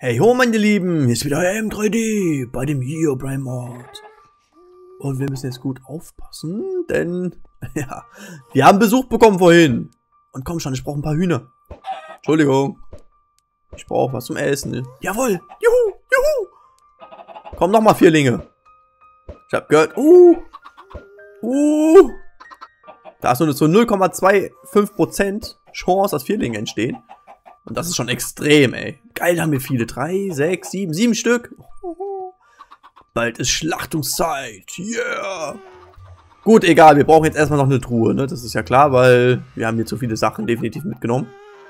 Hey ho meine Lieben, hier ist wieder euer M3D bei dem Herobrine Mod. Und wir müssen jetzt gut aufpassen, denn ja, wir haben Besuch bekommen vorhin. Und komm schon, ich brauche ein paar Hühner. Entschuldigung. Ich brauche was zum Essen. Jawohl, juhu, juhu. Komm nochmal Vierlinge. Ich hab gehört, da ist nur so 0,25% Chance, dass Vierlinge entstehen. Und das ist schon extrem, ey. Geil, da haben wir viele. 3, 6, 7, 7 Stück. Bald ist Schlachtungszeit. Yeah. Gut, egal. Wir brauchen jetzt erstmal noch eine Truhe, ne? Das ist ja klar, weil wir haben hier zu viele Sachen definitiv mitgenommen.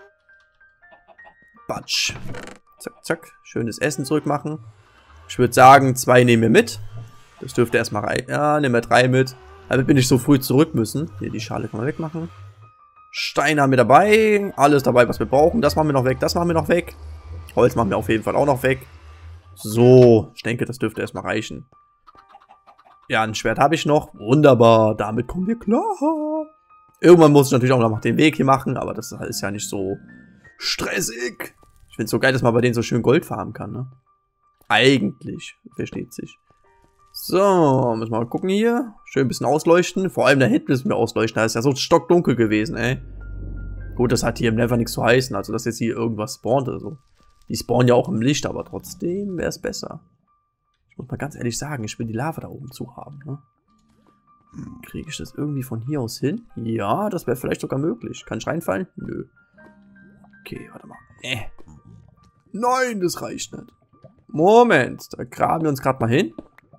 Batsch. Zack, zack. Schönes Essen zurückmachen. Ich würde sagen, 2 nehmen wir mit. Das dürfte erstmal rein. Ja, nehmen wir 3 mit. Damit bin ich so früh zurück müssen. Hier, die Schale kann man wegmachen. Steine haben wir dabei. Alles dabei, was wir brauchen. Das machen wir noch weg. Das machen wir noch weg. Holz machen wir auf jeden Fall auch noch weg. So, ich denke, das dürfte erstmal reichen. Ja, ein Schwert habe ich noch. Wunderbar. Damit kommen wir klar. Irgendwann muss ich natürlich auch noch den Weg hier machen. Aber das ist ja nicht so stressig. Ich finde es so geil, dass man bei denen so schön Gold farmen kann, ne? Eigentlich. Versteht sich. So, müssen wir mal gucken hier. Schön ein bisschen ausleuchten. Vor allem da hinten müssen wir ausleuchten. Da ist ja so stockdunkel gewesen, ey. Gut, das hat hier im Nether nichts zu heißen. Also, dass jetzt hier irgendwas spawnt oder so. Die spawnen ja auch im Licht, aber trotzdem wäre es besser. Ich muss mal ganz ehrlich sagen, ich will die Lava da oben zu haben, ne? Kriege ich das irgendwie von hier aus hin? Ja, das wäre vielleicht sogar möglich. Kann ich reinfallen? Nö. Okay, warte mal. Nein, das reicht nicht. Moment, da graben wir uns gerade mal hin.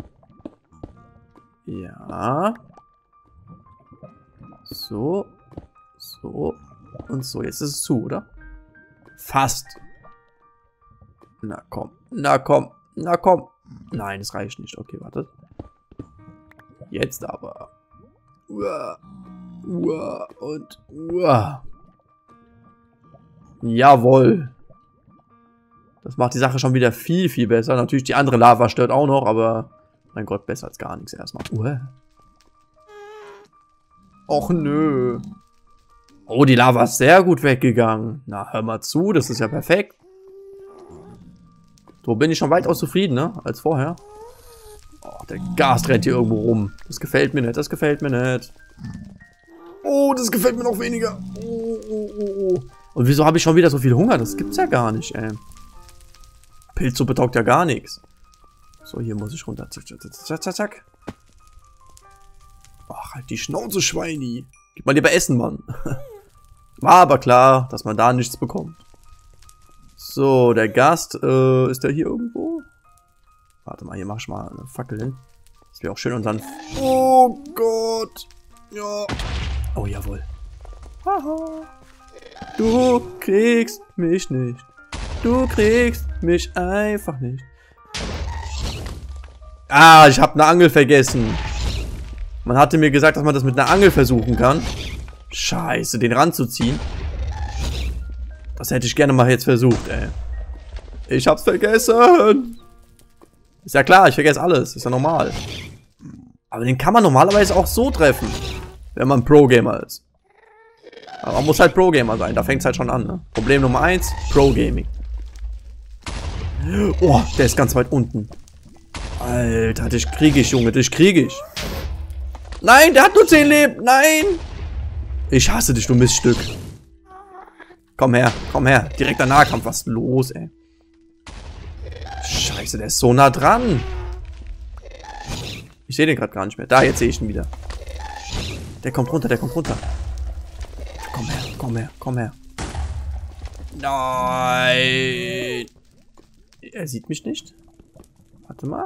Ja. So. So. Und so. Jetzt ist es zu, oder? Fast. Na komm. Na komm. Na komm. Nein, es reicht nicht. Okay, wartet. Jetzt aber. Uah. Uah. Und uah. Jawohl. Das macht die Sache schon wieder viel, viel besser. Natürlich, die andere Lava stört auch noch, aber mein Gott, besser als gar nichts erstmal. Och nö. Oh, die Lava ist sehr gut weggegangen. Na, hör mal zu, das ist ja perfekt. So bin ich schon weitaus zufrieden, ne? Als vorher. Oh, der Gas rennt hier irgendwo rum. Das gefällt mir nicht, das gefällt mir nicht. Oh, das gefällt mir noch weniger. Oh. Und wieso habe ich schon wieder so viel Hunger? Das gibt's ja gar nicht, ey. Pilzsuppe taugt ja gar nichts. So, hier muss ich runter. Zack, zack, zack, zack, zack. Ach, halt die Schnauze, Schweini. Gib mal lieber Essen, Mann. War aber klar, dass man da nichts bekommt. So, der Gast, ist der hier irgendwo? Warte mal, hier mach ich mal eine Fackel hin. Das wäre auch schön und dann... Oh Gott. Ja. Oh, jawohl. Haha. Du kriegst mich nicht. Du kriegst mich einfach nicht. Ah, ich habe eine Angel vergessen. Man hatte mir gesagt, dass man das mit einer Angel versuchen kann. Scheiße, den ranzuziehen. Das hätte ich gerne mal jetzt versucht, ey. Ich hab's vergessen. Ist ja klar, ich vergesse alles. Ist ja normal. Aber den kann man normalerweise auch so treffen. Wenn man Pro-Gamer ist. Aber man muss halt Pro-Gamer sein. Da fängt's halt schon an, ne? Problem Nummer 1, Pro-Gaming. Oh, der ist ganz weit unten. Alter, dich krieg ich, Junge, dich krieg ich. Nein, der hat nur 10 Leben. Nein. Ich hasse dich, du Miststück. Komm her, komm her. Direkter Nahkampf. Was ist los, ey? Scheiße, der ist so nah dran. Ich sehe den gerade gar nicht mehr. Da, jetzt sehe ich ihn wieder. Der kommt runter, der kommt runter. Komm her, komm her, komm her. Nein. Er sieht mich nicht. Warte mal.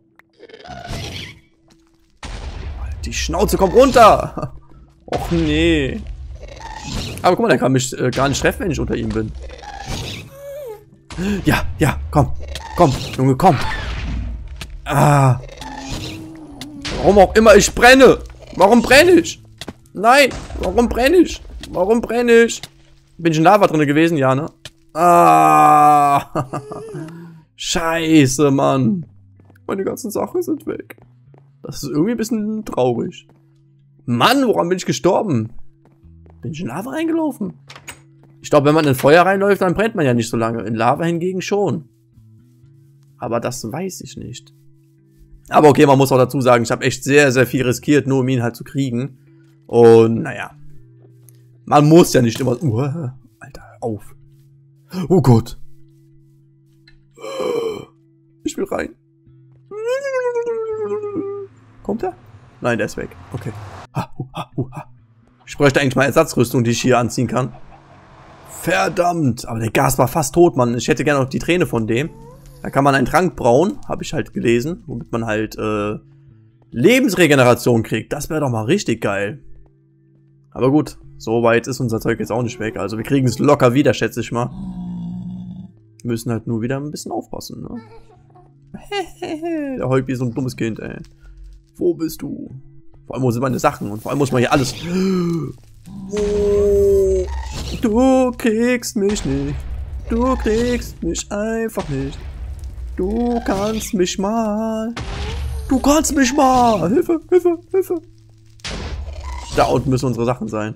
Die Schnauze kommt runter. Och nee. Aber guck mal, der kann mich gar nicht treffen, wenn ich unter ihm bin. Ja, ja, komm. Komm, Junge, komm. Ah. Warum auch immer ich brenne. Warum brenne ich? Nein, warum brenne ich? Warum brenne ich? Bin ich in Lava drin gewesen? Ja, ne? Ah. Scheiße, Mann. Meine ganzen Sachen sind weg. Das ist irgendwie ein bisschen traurig. Mann, woran bin ich gestorben? Bin ich in Lava reingelaufen? Ich glaube, wenn man in Feuer reinläuft, dann brennt man ja nicht so lange. In Lava hingegen schon. Aber das weiß ich nicht. Aber okay, man muss auch dazu sagen, ich habe echt sehr, sehr viel riskiert, nur um ihn halt zu kriegen. Und naja. Man muss ja nicht immer... Alter, hör auf. Oh Gott. Ich will rein. Kommt er? Nein, der ist weg. Okay. Ich bräuchte eigentlich mal Ersatzrüstung, die ich hier anziehen kann. Verdammt. Aber der Gas war fast tot, Mann. Ich hätte gerne noch die Träne von dem. Da kann man einen Trank brauen, habe ich halt gelesen. Womit man halt Lebensregeneration kriegt. Das wäre doch mal richtig geil. Aber gut, so weit ist unser Zeug jetzt auch nicht weg. Also wir kriegen es locker wieder, schätze ich mal. Wir müssen halt nur wieder ein bisschen aufpassen, ne? Der heult wie so ein dummes Kind, ey. Wo bist du? Vor allem, wo sind meine Sachen? Und vor allem muss man hier alles... Oh, du kriegst mich nicht. Du kriegst mich einfach nicht. Du kannst mich mal. Du kannst mich mal. Hilfe, Hilfe, Hilfe. Da unten müssen unsere Sachen sein.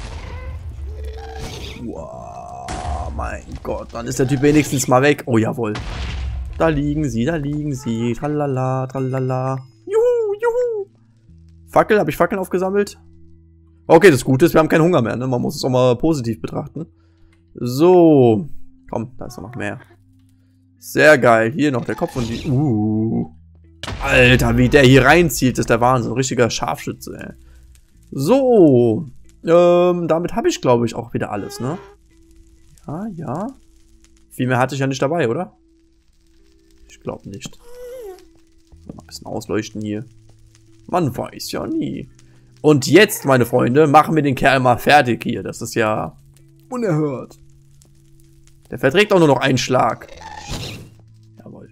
Wow, mein Gott. Dann ist der Typ wenigstens mal weg. Oh, jawohl. Da liegen sie, da liegen sie. Tralala, tralala. Juhu, juhu. Fackel, habe ich Fackeln aufgesammelt? Okay, das Gute ist, wir haben keinen Hunger mehr, ne? Man muss es auch mal positiv betrachten. So. Komm, da ist noch mehr. Sehr geil. Hier noch der Kopf und die... Alter, wie der hier reinzieht, ist der Wahnsinn. Richtiger Scharfschütze, ey. So. Damit habe ich, glaube ich, auch wieder alles, ne? Ja, ja. Viel mehr hatte ich ja nicht dabei, oder? Ich glaube nicht. Mal ein bisschen ausleuchten hier. Man weiß ja nie. Und jetzt, meine Freunde, machen wir den Kerl mal fertig hier. Das ist ja unerhört. Der verträgt auch nur noch einen Schlag. Jawohl.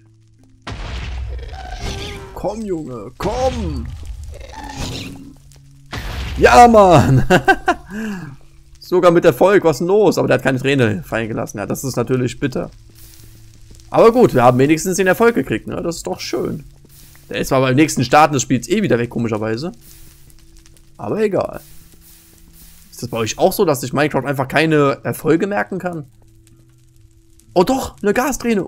Komm, Junge, komm! Ja, Mann! Sogar mit Erfolg, was ist denn los? Aber der hat keine Träne fallen gelassen. Ja, das ist natürlich bitter. Aber gut, wir haben wenigstens den Erfolg gekriegt, ne? Das ist doch schön. Der ist zwar beim nächsten Starten des Spiels eh wieder weg, komischerweise. Aber egal. Ist das bei euch auch so, dass sich Minecraft einfach keine Erfolge merken kann? Oh doch, eine Gasträne.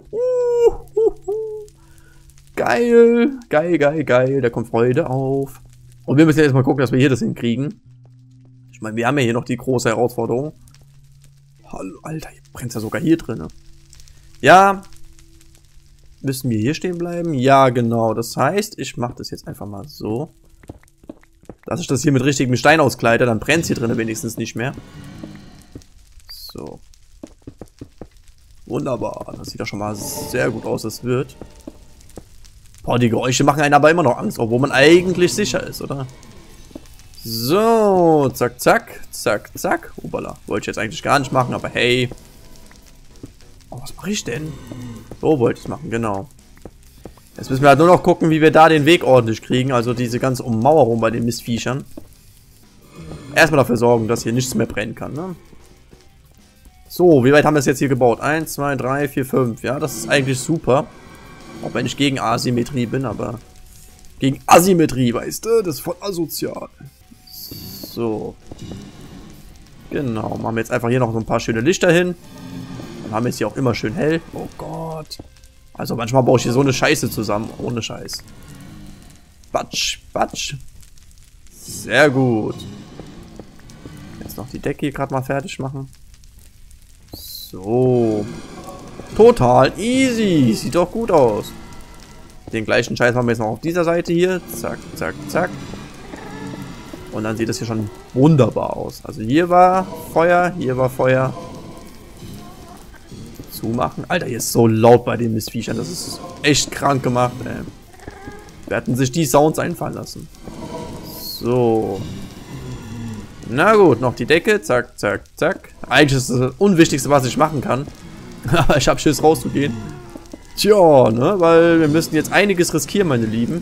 Geil. Geil, geil, geil. Da kommt Freude auf. Und wir müssen jetzt mal gucken, dass wir hier das hinkriegen. Ich meine, wir haben ja hier noch die große Herausforderung. Hallo, Alter, hier brennt ja sogar hier drin. Ne? Ja. Müssen wir hier stehen bleiben? Ja, genau. Das heißt, ich mache das jetzt einfach mal so. Dass ich das hier mit richtigem Stein auskleide, dann brennt es hier drin wenigstens nicht mehr. So. Wunderbar. Das sieht doch schon mal sehr gut aus, das wird. Boah, die Geräusche machen einen aber immer noch Angst, obwohl man eigentlich sicher ist, oder? So, zack, zack, zack, zack. Obala, wollte ich jetzt eigentlich gar nicht machen, aber hey. Oh, was mache ich denn? So wollte ich es machen, genau. Jetzt müssen wir halt nur noch gucken, wie wir da den Weg ordentlich kriegen, also diese ganze Ummauerung bei den Mistviechern. Erstmal dafür sorgen, dass hier nichts mehr brennen kann, ne? So, wie weit haben wir es jetzt hier gebaut? 1, 2, 3, 4, 5. Ja, das ist eigentlich super. Auch wenn ich gegen Asymmetrie bin, aber... Gegen Asymmetrie, weißt du? Das ist voll asozial. So. Genau, machen wir jetzt einfach hier noch so ein paar schöne Lichter hin. Dann haben wir es hier auch immer schön hell. Oh Gott. Also manchmal baue ich hier so eine Scheiße zusammen. Ohne Scheiß. Batsch, batsch. Sehr gut. Jetzt noch die Decke hier gerade mal fertig machen. So. Total easy. Sieht doch gut aus. Den gleichen Scheiß machen wir jetzt noch auf dieser Seite hier. Zack, zack, zack. Und dann sieht das hier schon wunderbar aus. Also hier war Feuer, hier war Feuer. Zumachen. Alter, hier ist so laut bei den Mistviechern. Das ist echt krank gemacht, ey. Wir hatten sich die Sounds einfallen lassen. So. Na gut, noch die Decke. Zack, zack, zack. Eigentlich ist das Unwichtigste, was ich machen kann. Aber ich habe Schiss rauszugehen. Tja, ne? Weil wir müssen jetzt einiges riskieren, meine Lieben.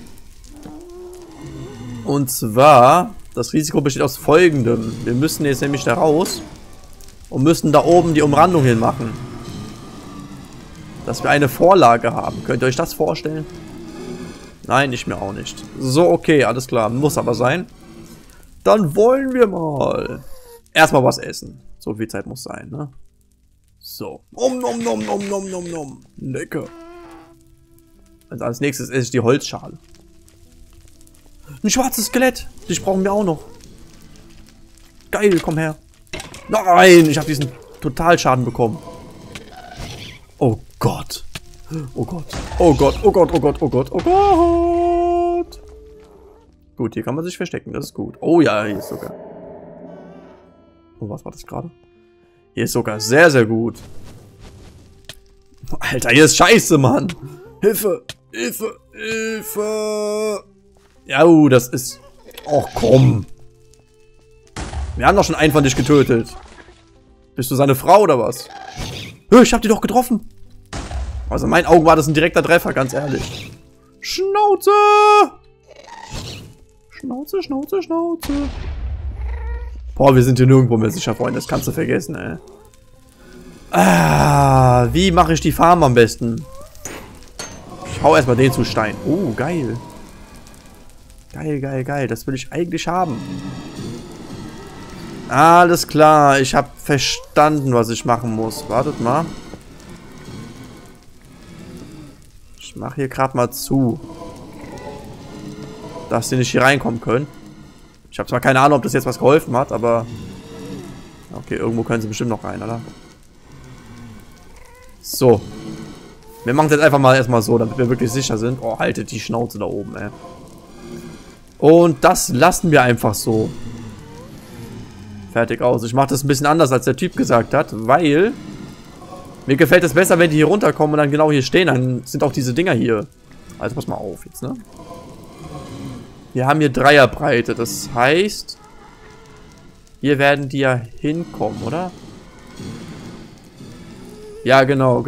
Und zwar, das Risiko besteht aus Folgendem. Wir müssen jetzt nämlich da raus und müssen da oben die Umrandung hinmachen. Dass wir eine Vorlage haben. Könnt ihr euch das vorstellen? Nein, ich mir auch nicht. So, okay, alles klar. Muss aber sein. Dann wollen wir mal erstmal was essen. So viel Zeit muss sein, ne? So. Nom, nom, nom, nom, nom, nom, nom. Lecker. Also als nächstes esse ich die Holzschale. Ein schwarzes Skelett. Dich brauchen wir auch noch. Geil, komm her. Nein, ich habe diesen Totalschaden bekommen. Oh Gott. Oh Gott. Oh Gott, oh Gott, oh Gott, oh Gott, oh Gott. Gut, hier kann man sich verstecken, das ist gut. Oh ja, hier ist sogar. Oh, was war das gerade? Hier ist sogar sehr, sehr gut. Alter, hier ist scheiße, Mann. Hilfe, Hilfe, Hilfe. Ja, das ist... Och, komm. Wir haben doch schon einen von dich getötet. Bist du seine Frau oder was? Ich hab die doch getroffen. Also in meinen Augen war das ein direkter Treffer, ganz ehrlich. Schnauze! Schnauze, Schnauze, Schnauze. Boah, wir sind hier nirgendwo mehr sicher, Freunde. Das kannst du vergessen, ey. Ah, wie mache ich die Farm am besten? Ich hau erstmal den zu Stein. Oh, geil. Geil, geil, geil. Das will ich eigentlich haben. Alles klar. Ich habe verstanden, was ich machen muss. Wartet mal. Ich mache hier gerade mal zu. Dass die nicht hier reinkommen können. Ich habe zwar keine Ahnung, ob das jetzt was geholfen hat, aber... Okay, irgendwo können sie bestimmt noch rein, oder? So. Wir machen es jetzt einfach mal erstmal so, damit wir wirklich sicher sind. Oh, haltet die Schnauze da oben, ey. Und das lassen wir einfach so. Fertig aus. Ich mache das ein bisschen anders, als der Typ gesagt hat, weil... Mir gefällt es besser, wenn die hier runterkommen und dann genau hier stehen. Dann sind auch diese Dinger hier. Also pass mal auf jetzt, ne? Wir haben hier Dreierbreite. Das heißt... Hier werden die ja hinkommen, oder? Ja, genau.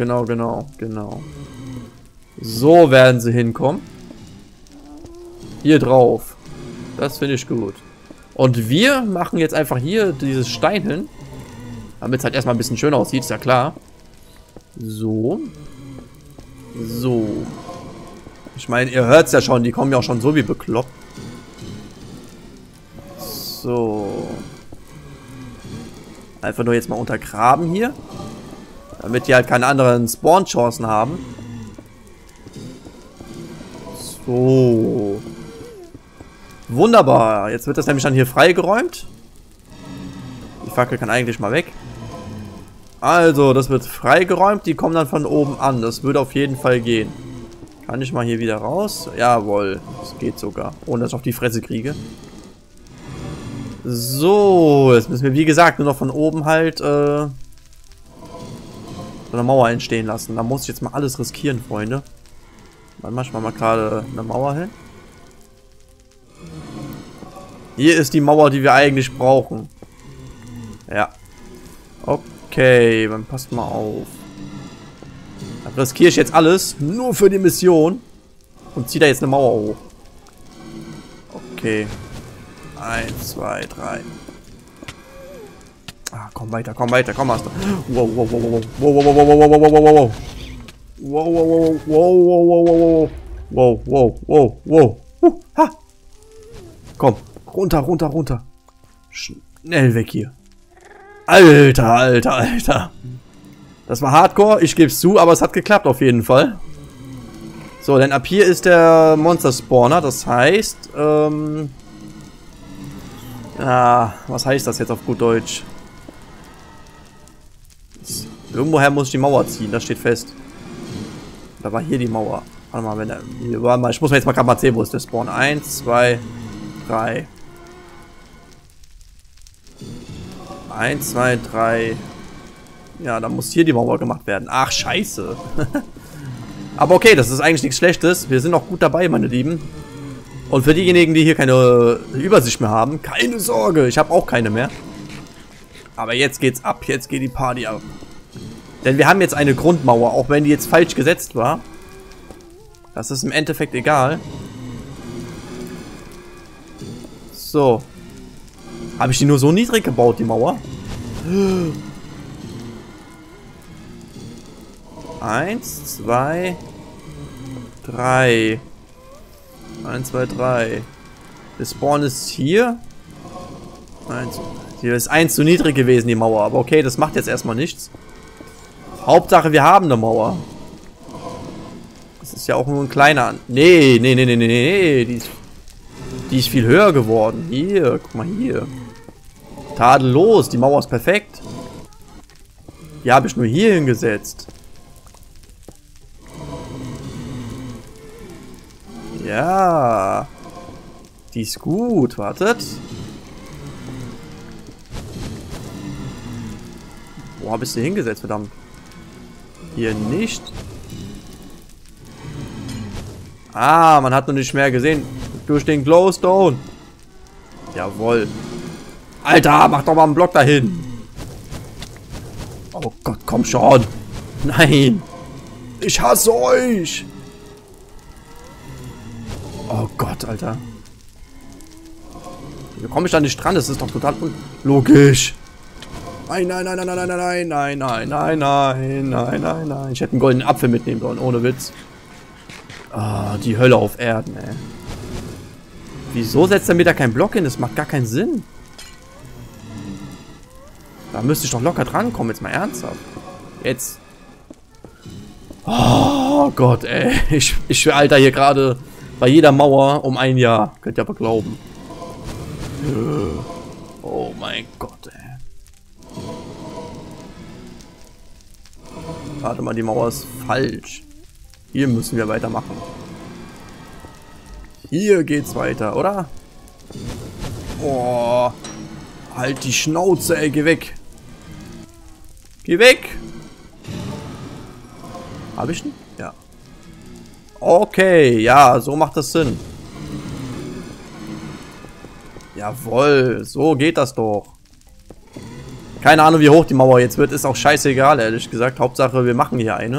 So werden sie hinkommen. Hier drauf. Das finde ich gut. Und wir machen jetzt einfach hier dieses Stein hin. Damit es halt erstmal ein bisschen schön aussieht, ist ja klar. So. So. Ich meine, ihr hört es ja schon, die kommen ja auch schon so wie bekloppt. So. Einfach nur jetzt mal untergraben hier. Damit die halt keine anderen Spawn-Chancen haben. So. Wunderbar. Jetzt wird das nämlich dann hier freigeräumt. Die Fackel kann eigentlich mal weg. Also, das wird freigeräumt. Die kommen dann von oben an. Das würde auf jeden Fall gehen. Kann ich mal hier wieder raus? Jawohl. Das geht sogar. Ohne dass ich auf die Fresse kriege. So. Jetzt müssen wir, wie gesagt, nur noch von oben halt so eine Mauer entstehen lassen. Da muss ich jetzt mal alles riskieren, Freunde. Dann machen wir mal gerade eine Mauer hin. Hier ist die Mauer, die wir eigentlich brauchen. Ja. Okay, dann passt mal auf. Dann riskiere ich jetzt alles, nur für die Mission. Und ziehe da jetzt eine Mauer hoch. Okay. 1, 2, 3. Ah, komm weiter, komm, Master. Wow, wow, wow, wow, wow, wow, wow, wow, wow, wow, wow, wow. Wow, wow, wow, wow, wow, wow, wow, wow, wow. Ha! Komm, runter. Schnell weg hier. Alter. Das war Hardcore, ich gebe es zu, aber es hat geklappt auf jeden Fall. So, denn ab hier ist der Monster-Spawner, das heißt, was heißt das jetzt auf gut Deutsch? Irgendwoher muss ich die Mauer ziehen, das steht fest. Da war hier die Mauer. Warte mal, ich muss mir jetzt mal gerade mal sehen, wo ist der Spawn. 1, 2, 3. 1, 2, 3. Ja, dann muss hier die Mauer gemacht werden. Ach, scheiße. Aber okay, das ist eigentlich nichts Schlechtes. Wir sind noch gut dabei, meine Lieben. Und für diejenigen, die hier keine Übersicht mehr haben, keine Sorge. Ich habe auch keine mehr. Aber jetzt geht's ab. Jetzt geht die Party ab. Denn wir haben jetzt eine Grundmauer, auch wenn die jetzt falsch gesetzt war. Das ist im Endeffekt egal. So. Habe ich die nur so niedrig gebaut, die Mauer? 1, 2, 3. 1, 2, 3. Der Spawn ist hier. Hier ist 1 zu niedrig gewesen, die Mauer. Aber okay, das macht jetzt erstmal nichts. Hauptsache, wir haben eine Mauer. Das ist ja auch nur ein kleiner. Nee. Die ist viel höher geworden. Hier, guck mal hier. Tadellos, die Mauer ist perfekt. Die habe ich nur hier hingesetzt. Ja. Die ist gut, wartet. Wo habe ich sie hingesetzt, verdammt? Hier nicht. Ah, man hat noch nicht mehr gesehen. Durch den Glowstone. Jawohl. Alter, mach doch mal einen Block dahin. Oh Gott, komm schon. Nein. Ich hasse euch. Oh Gott, Alter. Wie komme ich da nicht dran? Das ist doch total unlogisch. Nein. Ich hätte einen goldenen Apfel mitnehmen sollen, ohne Witz. Ah, die Hölle auf Erden, ey. Wieso setzt er mir da keinen Block hin? Das macht gar keinen Sinn. Da müsste ich doch locker drankommen, jetzt mal ernsthaft. Jetzt. Oh Gott, ey. Ich alter hier gerade bei jeder Mauer um ein Jahr. Könnt ihr aber glauben. Oh mein Gott, ey. Warte mal, die Mauer ist falsch. Hier müssen wir weitermachen. Hier geht's weiter, oder? Oh. Halt die Schnauze, ey. Geh weg. Geh weg. Hab ich ihn? Ja. Okay, ja, so macht das Sinn. Jawohl, so geht das doch. Keine Ahnung, wie hoch die Mauer jetzt wird. Ist auch scheißegal, ehrlich gesagt. Hauptsache, wir machen hier eine.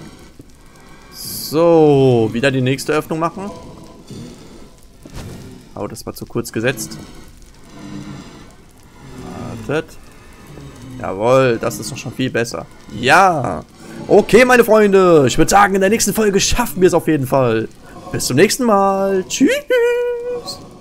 So, wieder die nächste Öffnung machen. Oh, das war zu kurz gesetzt. Wartet. Jawohl, das ist doch schon viel besser. Ja. Okay, meine Freunde. Ich würde sagen, in der nächsten Folge schaffen wir es auf jeden Fall. Bis zum nächsten Mal. Tschüss.